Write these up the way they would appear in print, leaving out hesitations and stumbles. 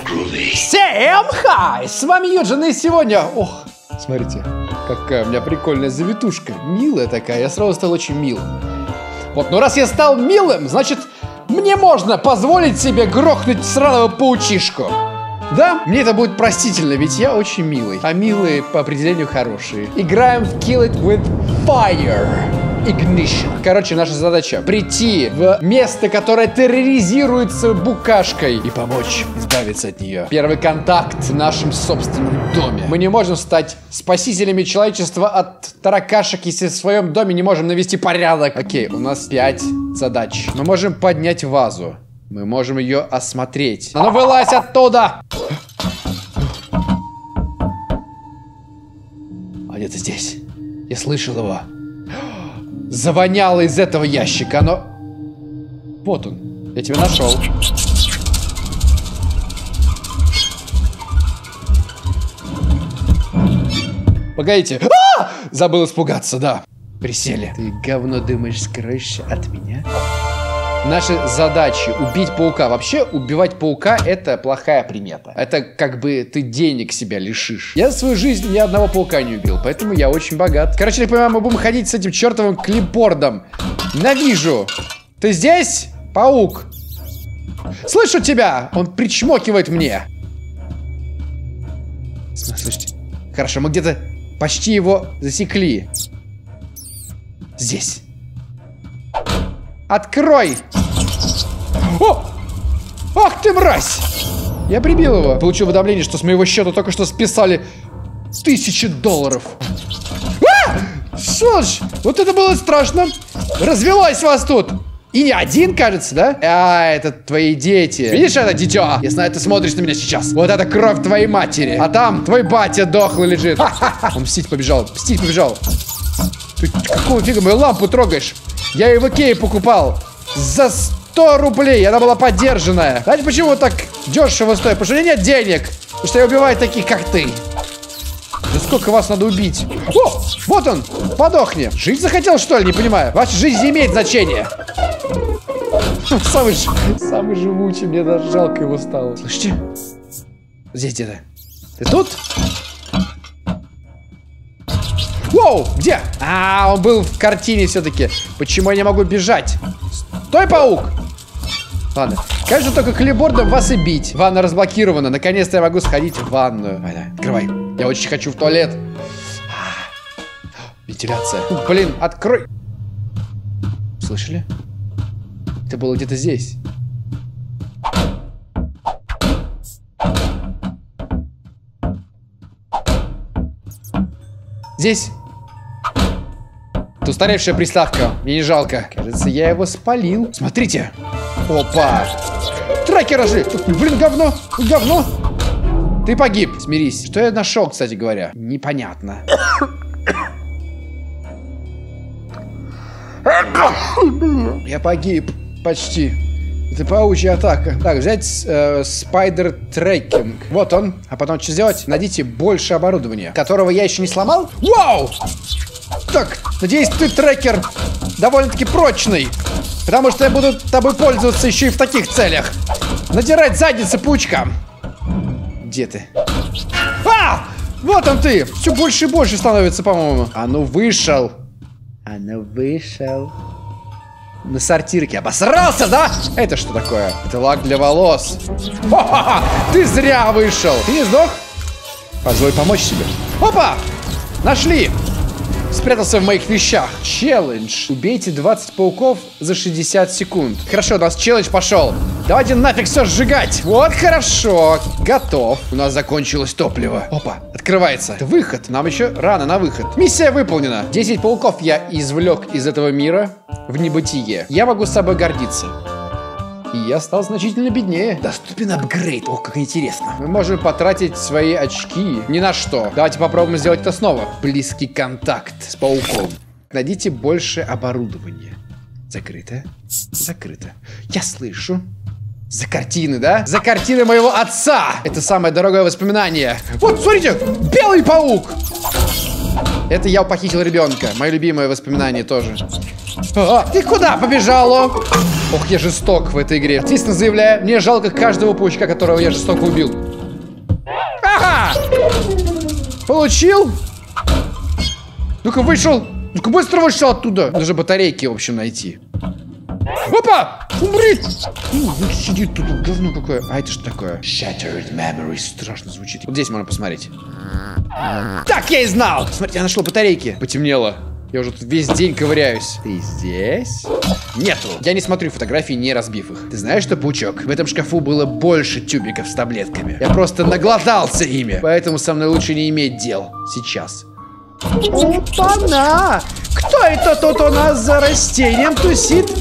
Всем хай! С вами Юджин, и сегодня... Ох, смотрите, какая у меня прикольная завитушка. Милая такая, я сразу стал очень милым. Вот, но раз я стал милым, значит, мне можно позволить себе грохнуть сраного паучишку. Да, мне это будет простительно, ведь я очень милый. А милые по определению хорошие. Играем в Kill It With Fire. Ignition. Короче, наша задача прийти в место, которое терроризируется букашкой, и помочь избавиться от нее. Первый контакт в нашем собственном доме. Мы не можем стать спасителями человечества от таракашек, если в своем доме не можем навести порядок. Окей, у нас 5 задач. Мы можем поднять вазу. Мы можем ее осмотреть. А ну вылазь оттуда! А где-то здесь. Я слышал его. Завоняло из этого ящика, но... Вот он. Я тебя нашел. Погодите. Забыл испугаться, да. Присели. Ты, говно, думаешь, скроешься от меня? Наши задачи убить паука. Вообще, убивать паука — это плохая примета. Это как бы ты денег себя лишишь. Я за свою жизнь ни одного паука не убил, поэтому я очень богат. Короче, я понимаю, мы будем ходить с этим чертовым клипбордом. Ненавижу. Ты здесь, паук? Слышу тебя! Он причмокивает мне. Слушайте. Хорошо, мы где-то почти его засекли. Здесь. Открой! О! Ах ты, мразь! Я прибил его. Получил уведомление, что с моего счета только что списали $1000. Сволочь! Вот это было страшно. Развелось вас тут. И не один, кажется, да? Это твои дети. Видишь это дитё? Я знаю, ты смотришь на меня сейчас. Вот это кровь твоей матери. А там твой батя дохлый лежит. Он мстить побежал. Мстить побежал. Ты какого фига мою лампу трогаешь? Я ее в Икее покупал за 100 рублей. Она была подержанная. Знаете, почему так дешево стоит? Потому что у меня нет денег. Потому что я убиваю таких, как ты. Да сколько вас надо убить? О, вот он, подохни. Жить захотел, что ли? Не понимаю. Ваша жизнь не имеет значения. Самый живучий. Мне даже жалко его стало. Слышите? Здесь где-то. Ты тут? Воу, где? Он был в картине все-таки. Почему я не могу бежать? Стой, паук! Ладно. Конечно, только клипбордом вас и бить. Ванна разблокирована. Наконец-то я могу сходить в ванную. Открывай. Я очень хочу в туалет. Вентиляция. Блин, открой. Слышали? Это было где-то здесь. Здесь. Это устаревшая приставка. Мне не жалко. Кажется, я его спалил. Смотрите. Опа. Трекеры же. Блин, говно. Говно. Ты погиб. Смирись. Что я нашел, кстати говоря? Непонятно. Я погиб. Почти. Это паучья атака. Так, взять спайдер трекинг. Вот он. А потом что сделать? Найдите больше оборудования, которого я еще не сломал. Вау! Так, надеюсь, ты трекер довольно-таки прочный. Потому что я буду тобой пользоваться еще и в таких целях. Надирать задницы паучкам. Где ты? Вот он ты! Все больше и больше становится, по-моему. А ну вышел. А ну вышел. На сортирке. Обосрался, да? Это что такое? Это лак для волос. Хо-хо-хо! Ты зря вышел. Ты не сдох? Позволь помочь себе. Опа! Нашли! Спрятался в моих вещах. Челлендж. Убейте 20 пауков за 60 секунд. Хорошо, у нас челлендж пошел. Давайте нафиг все сжигать. Вот хорошо. Готов. У нас закончилось топливо. Опа, открывается. Это выход. Нам еще рано на выход. Миссия выполнена. 10 пауков я извлек из этого мира в небытие. Я могу с собой гордиться. И я стал значительно беднее. Доступен апгрейд. Ох, как интересно. Мы можем потратить свои очки ни на что. Давайте попробуем сделать это снова. Близкий контакт с пауком. Найдите больше оборудования. Закрыто. Закрыто. Я слышу. За картины, да? За картины моего отца. Это самое дорогое воспоминание. Вот, смотрите, белый паук. Это я похитил ребенка. Мое любимое воспоминание тоже. Ты куда побежала? Ох, я жесток в этой игре. Ответственно заявляю, мне жалко каждого паучка, которого я жестоко убил. Ага! Получил? Ну-ка, вышел. Ну-ка, быстро вышел оттуда. Нужно батарейки, в общем, найти. Опа! Умри! Сидит тут, говно какое. А это что такое? Shattered Memory. Страшно звучит. Вот здесь можно посмотреть. Так, я и знал! Смотрите, я нашел батарейки. Потемнело. Я уже тут весь день ковыряюсь. Ты здесь? Нету. Я не смотрю фотографии, не разбив их. Ты знаешь что, паучок? В этом шкафу было больше тюбиков с таблетками. Я просто наглотался ими. Поэтому со мной лучше не иметь дел. Сейчас. Опа-на! Кто это тут у нас за растением тусит?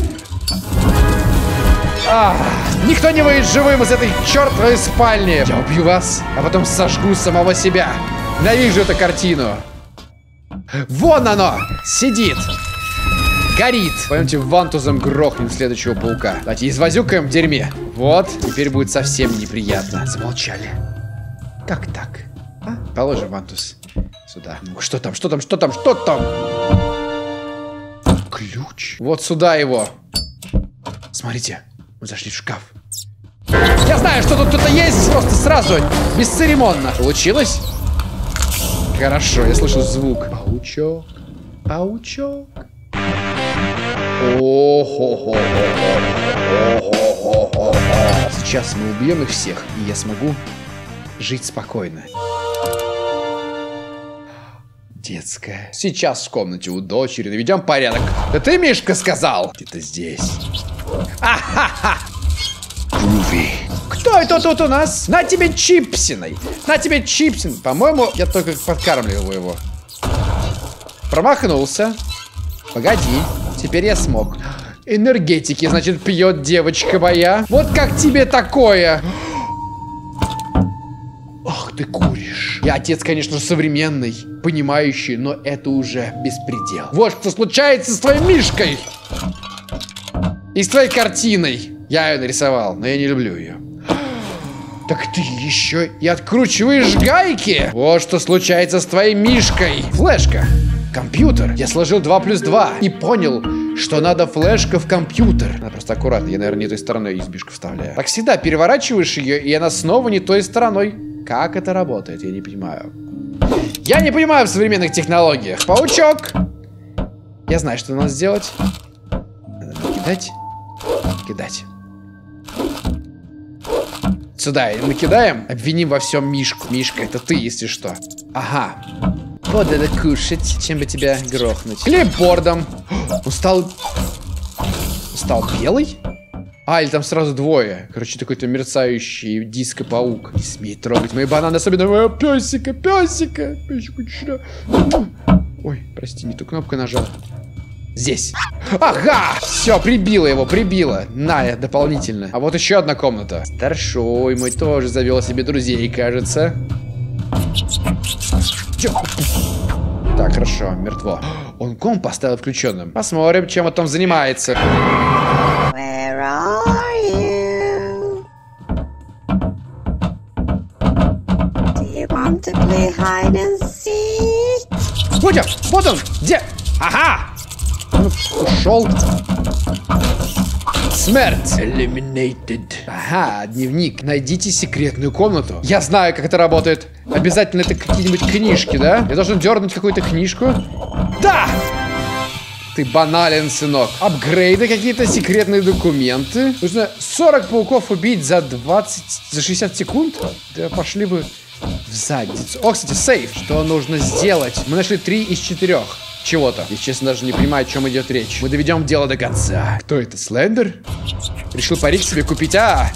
Никто не выйдет живым из этой чертовой спальни. Я убью вас, а потом сожгу самого себя. Ненавижу эту картину. Вон оно! Сидит! Горит! Пойдемте вантузом грохнем следующего паука. Давайте извозюкаем в дерьме. Вот, теперь будет совсем неприятно. Замолчали. Как так? Положим вантуз сюда. Ну, что там, что там, что там, что там? Ключ. Вот сюда его. Смотрите, мы зашли в шкаф. Я знаю, что тут кто-то есть, просто сразу, бесцеремонно. Получилось? Хорошо, я слышу звук. Паучок, паучок. Сейчас мы убьем их всех, и я смогу жить спокойно. Детская. Сейчас в комнате у дочери наведем порядок. Да ты, Мишка, сказал? Где-то здесь. Ахаха! Груви. Кто это тут у нас? На тебе чипсиной. На тебе чипсин. По-моему, я только подкармливал его. Промахнулся. Погоди. Теперь я смог. Энергетики, значит, пьет девочка моя. Вот как тебе такое? Ах, ты куришь. Я отец, конечно, современный, понимающий, но это уже беспредел. Вот что случается с твоей Мишкой. И с твоей картиной. Я ее нарисовал, но я не люблю ее. Так ты еще и откручиваешь гайки. Вот что случается с твоей Мишкой. Флешка. Компьютер. Я сложил 2 плюс 2 и понял, что надо флешка в компьютер. Надо просто аккуратно. Я, наверное, не той стороной избишку вставляю. Так всегда переворачиваешь ее, и она снова не той стороной. Как это работает? Я не понимаю. Я не понимаю в современных технологиях. Паучок. Я знаю, что надо сделать. Надо накидать. Кидать. Сюда накидаем. Обвиним во всем Мишку. Мишка, это ты, если что. Ага. Вот это кушать. Чем бы тебя грохнуть? Клипбордом. Он стал белый? А, или там сразу двое. Короче, такой-то мерцающий диско-паук. Не смей трогать мои бананы, особенно моего песика. Песика. Ой, прости, не ту кнопку нажал. Здесь. Ага! Все, прибило его, прибило. На, я дополнительно. А вот еще одна комната. Старшой мой тоже завел себе друзей, кажется. Так, хорошо, мертво. Он комп поставил включенным. Посмотрим, чем он там занимается. Where are you? Do you want to play hide and seek? Будем! Вот он! Где? Ага! Он ушел. Смерть. Eliminated. Ага, дневник. Найдите секретную комнату. Я знаю, как это работает. Обязательно это какие-нибудь книжки, да? Я должен дернуть какую-то книжку. Да! Ты банален, сынок. Апгрейды какие-то, секретные документы. Нужно 40 пауков убить за 60 секунд? Да пошли бы в задницу. О, кстати, сейф. Что нужно сделать? Мы нашли 3 из 4 чего-то. Я, честно, даже не понимаю, о чем идет речь. Мы доведем дело до конца. Кто это, Слендер? Решил парик себе купить,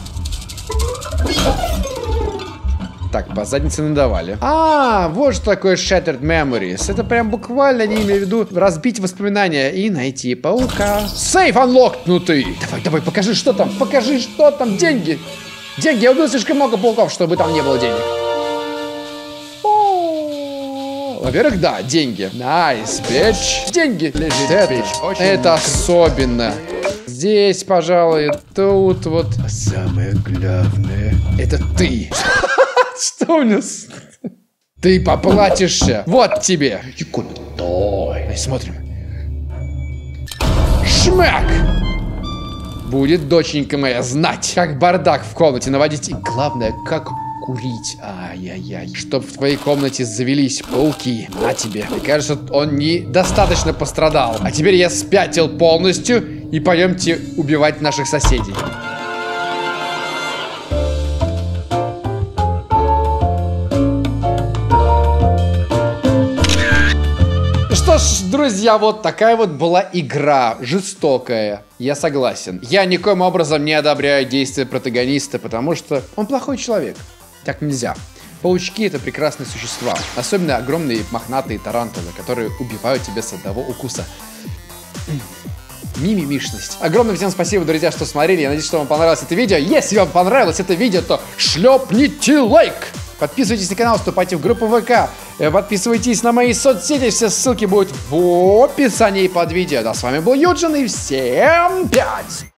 Так, по заднице надавали. Вот что такое Shattered Memories. Это прям буквально, не имею в виду, разбить воспоминания и найти паука. Сейф анлокнутый. Давай, покажи, что там. Покажи, что там. Деньги. Деньги. Я убил слишком много пауков, чтобы там не было денег. Во-первых, да, деньги. Найс, bitch. Деньги. Лежит, это особенно. Здесь, пожалуй, тут вот. А самое главное, это ты. Что у нас? Ты поплатишься. Вот тебе. Смотрим. Шмяк! Будет доченька моя знать, как бардак в комнате наводить. И главное, как курить. Ай-яй-яй. Чтоб в твоей комнате завелись пауки. На тебе. Мне кажется, он недостаточно пострадал. А теперь я спятил полностью. И пойдемте убивать наших соседей. Что ж, друзья, вот такая вот была игра. Жестокая. Я согласен. Я никоим образом не одобряю действия протагониста, потому что он плохой человек. Так нельзя. Паучки — это прекрасные существа. Особенно огромные мохнатые тарантулы, которые убивают тебя с одного укуса. Мимимишность. Огромное всем спасибо, друзья, что смотрели. Я надеюсь, что вам понравилось это видео. Если вам понравилось это видео, то шлепните лайк. Подписывайтесь на канал, вступайте в группу ВК. Подписывайтесь на мои соцсети. Все ссылки будут в описании под видео. Да, с вами был Юджин и всем 5!